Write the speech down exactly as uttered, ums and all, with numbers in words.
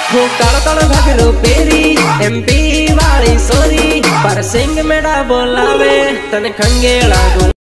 हो कालो कालो घगरो पेरी एमपी वाली सोरी पर सिंह मेरा बोलावे तन खंगेला